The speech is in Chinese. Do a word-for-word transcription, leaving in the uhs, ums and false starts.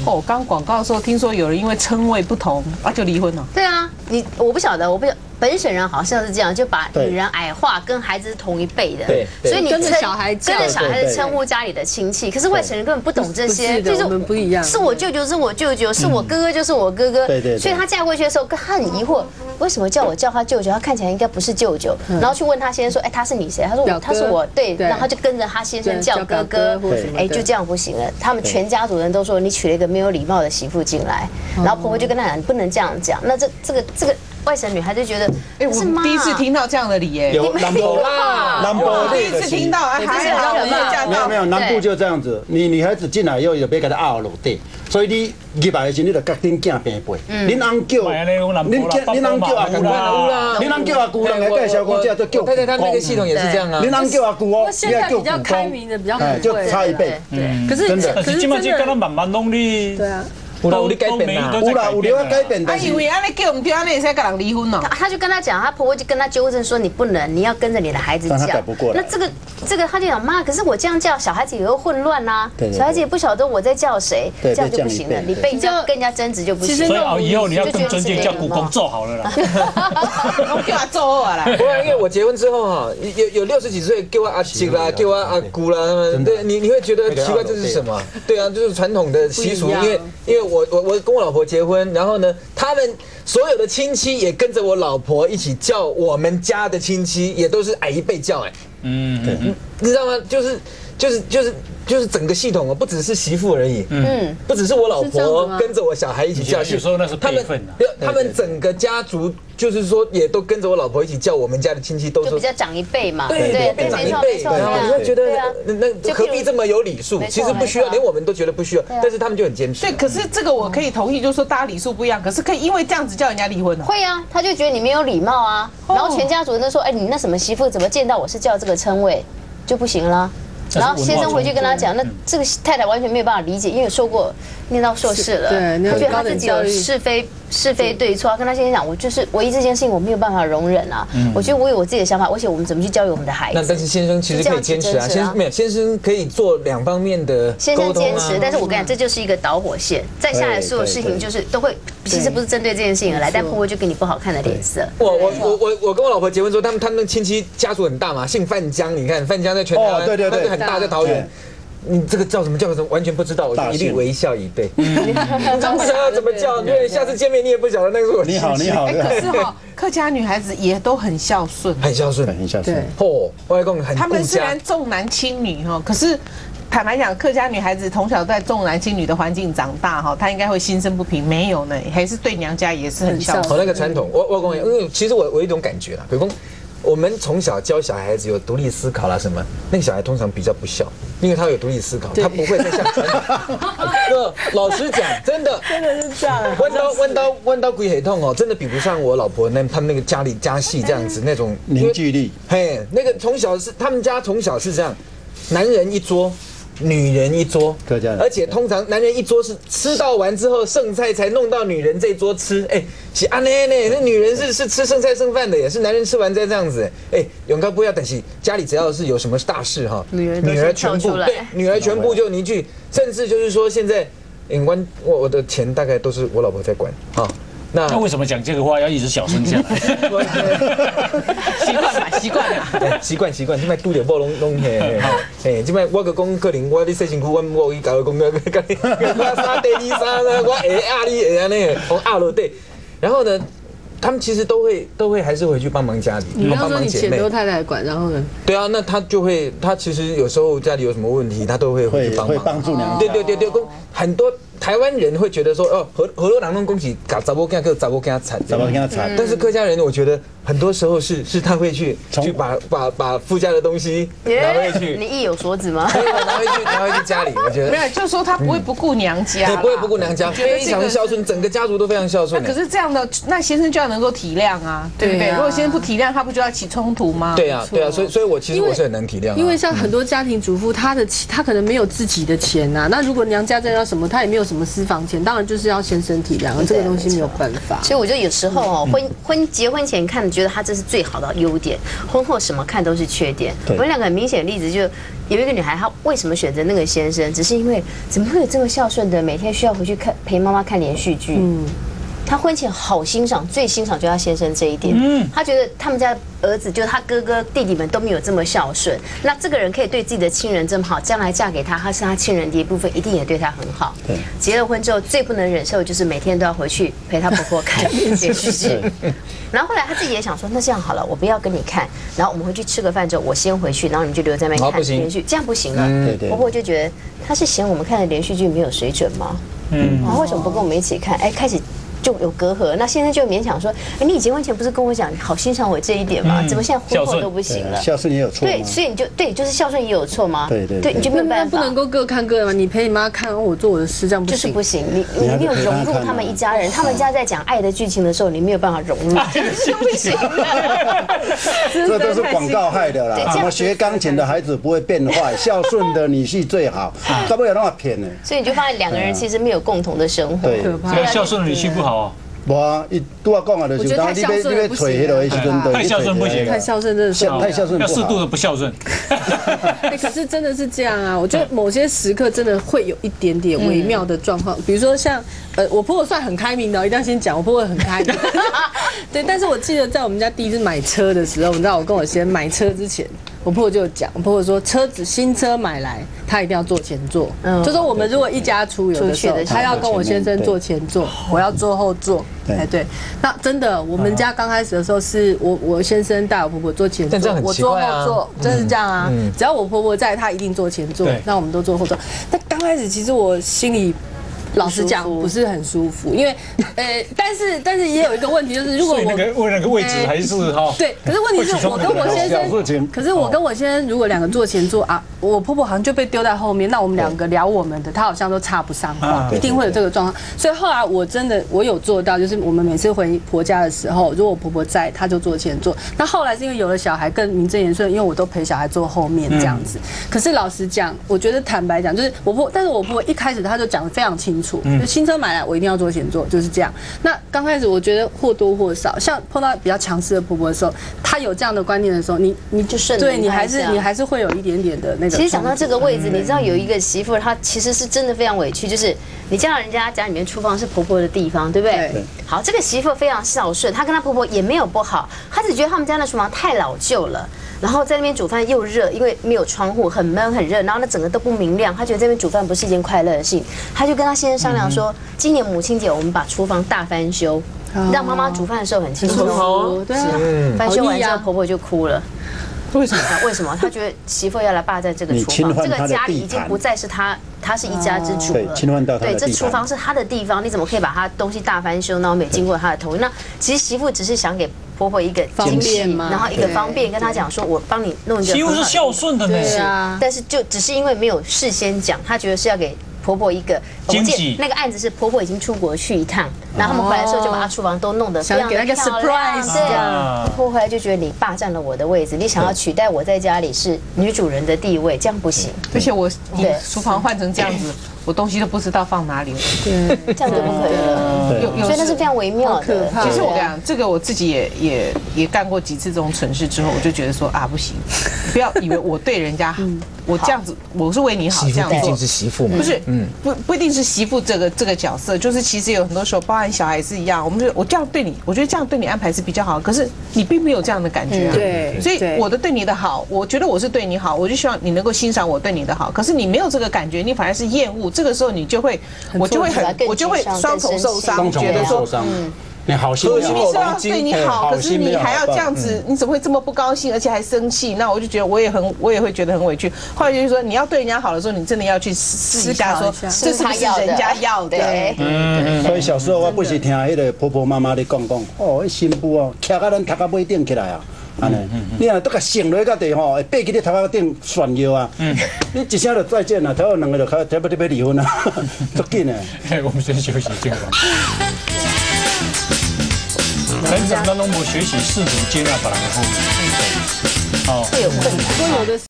哦，刚广告的时候听说有人因为称谓不同啊就离婚了。 对啊，你我不晓得，我不晓本省人好像是这样，就把女人矮化，跟孩子是同一辈的， 对， 所以你跟着小孩叫， 跟着小孩子称呼家里的亲戚，可是外省人根本不懂这些， 就是我们不一样， 是我舅舅是我舅舅，是我哥哥就是我哥哥， 对对， 所以她嫁过去的时候，她很疑惑，为什么叫我叫他舅舅？他看起来应该不是舅舅，然后去问他先生说，哎，他是你谁？他说他是我，对，然后他就跟着他先生叫哥哥，哎，就这样不行了。他们全家族人都说你娶了一个没有礼貌的媳妇进来，然后婆婆就跟他讲，你不能这样讲。那这这个这个。外省女孩就觉得， 哎，我第一次听到这样的理耶， 有南部啦，南部第一次听到，还好没有嫁到， 没有没有，南部就这样子，你女孩子进来以后就别给她拗落地，所以你入来的时候你就甲恁囝平辈，恁翁叫，恁恁翁叫阿姑啦，恁翁叫阿姑，人来介绍讲这叫叫。 太太他那个系统也是这样啊， 恁翁叫阿姑哦， 现在比较开明的，比较就差一倍， 可是真的， 可是今麦就跟他慢慢弄的， 对啊。 有啦，有你改变啦， 有啦，有你要改变。 啊，因为安尼叫唔对，安尼才跟人离婚哦。 他就跟他讲，他婆婆就跟他纠正说，你不能，你要跟着你的孩子叫。那这个这个他就讲妈，可是我这样叫，小孩子也会混乱呐，小孩子也不晓得我在叫谁，这样就不行了。你被叫跟人家争执就不行。 所以以后你要更尊敬，叫姑公做好了啦。 我叫他做好啦。 不然因为我结婚之后哈，有有六十几岁叫我阿姐啦，叫我阿姑啦，他们对你你会觉得奇怪，这是什么？对啊，就是传统的习俗，因为因为我我我跟我老婆结婚，然后呢，他们所有的亲戚也跟着我老婆一起叫我们家的亲戚，也都是矮一辈叫哎，嗯，对，你知道吗？就是就是就是就是整个系统哦，不只是媳妇而已，嗯，不只是我老婆跟着我小孩一起叫， 有时候那是辈分啊， 他们整个家族就是说也都跟着我老婆一起叫我们家的亲戚，都就比较长一辈嘛， 对对，变长一辈，你会觉得那那何必这么有礼数？其实不需要，连我们都觉得不需要，但是他们就很坚持。 对，可是这个我可以同意，就是说大家礼数不一样，可是可以因为这样子叫人家离婚了。 会啊，他就觉得你没有礼貌啊，然后全家族人都说，哎，你那什么媳妇怎么见到我是叫这个称谓就不行了。然后先生回去跟他讲，那这个太太完全没有办法理解，因为受过念到硕士了，他觉得他自己有是非是非对错，跟他先生讲，我就是唯一这件事情我没有办法容忍啊，我觉得我有我自己的想法，而且我们怎么去教育我们的孩子？ 那但是先生其实可以坚持啊，先生没有先生可以做两方面的先生坚持，但是我跟你讲，这就是一个导火线，再下来所有事情就是都会，其实不是针对这件事情而来，但婆婆就给你不好看的脸色。 我我我我我跟我老婆结婚之后，他们他们亲戚家族很大嘛，姓范江，你看范江在全台湾，对对对，很大，在桃园。你这个叫什么叫什么完全不知道，我就一律微笑以对。真不晓得怎么叫，因为下次见面你也不晓得那个是我。 你好，你好。 哎，可是哈，客家女孩子也都很孝顺， 很孝顺， 很孝顺。 嚯，外公很。 他们虽然重男轻女哈，可是坦白讲，客家女孩子从小在重男轻女的环境长大哈，她应该会心生不平。没有呢，还是对娘家也是很孝顺。 好，那个传统，我我跟你讲，因为其实我我有一种感觉啦，比如说。我们从小教小孩子有独立思考啦，什么那个小孩通常比较不孝，因为他有独立思考，他不会再像传统。老实讲，真的真的是这样。 弯刀弯刀弯刀鬼很痛哦，真的比不上我老婆那他们那个家里家系这样子那种凝聚力。 嘿，那个从小是他们家从小是这样，男人一桌。女人一桌，而且通常男人一桌是吃到完之后剩菜才弄到女人这桌吃，哎，是安呢呢，那女人是是吃剩菜剩饭的，也是男人吃完再这样子，哎，永高不要担心，家里只要是有什么大事哈，女儿女儿全部对，女儿全部就凝聚，甚至就是说现在，嗯，我我我的钱大概都是我老婆在管啊。 那为什么讲这个话要一直小声下来？ 习惯吧，习惯啦。 习惯习惯，这摆拄着某拢拢嘿，嘿，这摆我个讲可能我咧洗身躯，我某伊搞讲个个我杀第二杀啦，我会压你会安尼，我压落地。然后呢，他们其实都会都会还是回去帮忙家里， 你刚说你钱由太太管，然后呢？ 对啊，那他就会，他其实有时候家里有什么问题，他都会回去帮忙， 会帮助娘。 对对对对，很多。台湾人会觉得说，哦，河河洛人弄恭喜搞查某囝，叫查某囝惨， 查某囝惨。 但是客家人，我觉得很多时候是是他会去去把把把夫家的东西拿回去。 你意有所指吗？ 对，拿回去拿回去家里，我觉得没有，就是说他不会不顾娘家， 对，不会不顾娘家，非常孝顺，整个家族都非常孝顺。 可是这样的，那先生就要能够体谅啊，对不对？如果先生不体谅，他不就要起冲突吗？ 对啊，对啊，所以所以我其实我是很能体谅， 因为像很多家庭主妇，她的他可能没有自己的钱呐，那如果娘家再要什么，他也没有什么。 么私房钱，当然就是要先生体谅，这个东西没有办法。 所以我觉得有时候哦，婚婚结婚前看觉得他这是最好的优点，婚后什么看都是缺点。我们两个很明显的例子就有一个女孩，她为什么选择那个先生，只是因为怎么会有这么孝顺的，每天需要回去看陪妈妈看连续剧。嗯。他婚前好欣赏，最欣赏就是他先生这一点。嗯，他觉得他们家儿子，就是他哥哥弟弟们都没有这么孝顺。那这个人可以对自己的亲人这么好，将来嫁给他，他是他亲人的一部分，一定也对他很好。对，结了婚之后最不能忍受就是每天都要回去陪他婆婆看连续剧。然后后来他自己也想说，那这样好了，我不要跟你看，然后我们回去吃个饭之后，我先回去，然后你们就留在那边看连续剧，这样不行了。婆婆就觉得他是嫌我们看的连续剧没有水准吗？嗯，然后为什么不跟我们一起看？哎，开始。就有隔阂，那现在就勉强说，哎，你结婚前不是跟我讲好欣赏我这一点吗？怎么现在婚后都不行了？ 孝顺也有错。 对，所以你就对，就是孝顺也有错吗？ 对对对，你就没有办法， 不能够各看各的嘛。你陪你妈看，我做我的事，这样不行。 就是不行，你你没有融入他们一家人，他们家在讲爱的剧情的时候，你没有办法融入，这不行。 这都是广告害的啦。什么学钢琴的孩子不会变坏，孝顺的女婿最好，该不会那么骗呢？ 所以你就发现两个人其实没有共同的生活， 可怕。孝顺的女婿不好啊。 无啊，伊拄我讲啊，就是当你要你要退迄落的时阵， 太孝顺不行， 太孝顺真的是太孝顺， 要适度的不孝顺。 哎，可是真的是这样啊！我觉得某些时刻真的会有一点点微妙的状况，比如说像呃，我婆婆算很开明的，一定要先讲，我婆婆很开明。对，但是我记得在我们家第一次买车的时候，你知道我跟我先买车之前。我婆婆就讲，我婆婆说车子新车买来，她一定要坐前座，就说我们如果一家出游的时候，她要跟我先生坐前座，我要坐后座。哎对，那真的，我们家刚开始的时候是我我先生带我婆婆坐前座，我坐后座，真的是这样啊。只要我婆婆在，她一定坐前座，那我们都坐后座。但刚开始其实我心里。老实讲，不是很舒服，因为，呃，但是但是也有一个问题，就是如果我那个为那个位置还是哈， 对，可是问题是我跟我先生，可是我跟我先生如果两个坐前座啊，我婆婆好像就被丢在后面，那我们两个聊我们的，她好像都插不上话，一定会有这个状况。所以后来我真的我有做到，就是我们每次回婆家的时候，如果我婆婆在，她就坐前座。那后来是因为有了小孩更名正言顺，因为我都陪小孩坐后面这样子。可是老实讲，我觉得坦白讲，就是我婆，但是我婆婆一开始她就讲得非常清楚。就新车买来，我一定要坐前座，就是这样。那刚开始我觉得或多或少，像碰到比较强势的婆婆的时候，她有这样的观念的时候，你你就顺对你还是你还是会有一点点的那个。 其实讲到这个位置，你知道有一个媳妇，她其实是真的非常委屈，就是你嫁到人家家里面，厨房是婆婆的地方，对不对？对。好，这个媳妇非常孝顺，她跟她婆婆也没有不好，她只觉得他们家的厨房太老旧了。然后在那边煮饭又热，因为没有窗户，很闷很热，然后那整个都不明亮。他觉得这边煮饭不是一件快乐的事情，他就跟他先生商量说，今年母亲节我们把厨房大翻修，让妈妈煮饭的时候很轻松。对啊，翻修完之后婆婆就哭了。为什么？为什么？他觉得媳妇要来霸占这个厨房，这个家里已经不再是他，他是一家之主了。 侵犯到他的地盘。 对，这厨房是他的地方，你怎么可以把他东西大翻修，然后没经过他的同意？那其实媳妇只是想给婆婆一个惊喜，然后一个方便，跟她讲说，我帮你弄一个。 媳妇是孝顺的呢， 对啊。但是就只是因为没有事先讲，她觉得是要给婆婆一个惊喜。 那个案子是婆婆已经出国去一趟，然后他们回来的时候就把她厨房都弄得非常的漂亮。 对，婆婆回来就觉得你霸占了我的位置，你想要取代我在家里是女主人的地位，这样不行。 而且我厨房换成这样子。我东西都不知道放哪里了， 对，这样就不可以了。有，所以那是非常微妙的。 其实我跟你讲，这个我自己也也也干过几次这种蠢事之后，我就觉得说啊，不行，不要以为我对人家，我这样子我是为你好，这样做。 毕竟是媳妇嘛， 不是，嗯，不不一定是媳妇这个这个角色，就是其实有很多时候，包含小孩是一样，我们就我这样对你，我觉得这样对你安排是比较好，可是你并没有这样的感觉啊。 对， 所以我的对你的好，我觉得我是对你好，我就希望你能够欣赏我对你的好，可是你没有这个感觉，你反而是厌恶，这个时候你就会。我就会很，我就会双重受伤，觉得说， 嗯，你好心， 我明明是要对你好，可是你还要这样子，你怎么会这么不高兴，而且还生气？那我就觉得我也很，我也会觉得很委屈。后来就是说，你要对人家好的时候，你真的要去试一下，说这是不是人家要的？ 嗯，所以小时候我不是听迄个婆婆妈妈咧讲讲，哦，迄新妇哦，徛到咱头壳尾顶起来啊。安尼，你若都甲升落去到地吼，会爬去你头壳顶炫耀啊！你一声就再见啦，头有两个就开，差不多要离婚啊，足紧的。 我们先休息这个。成长当中，我学习试图接纳别人的后面。哦， 会有困难， 有的。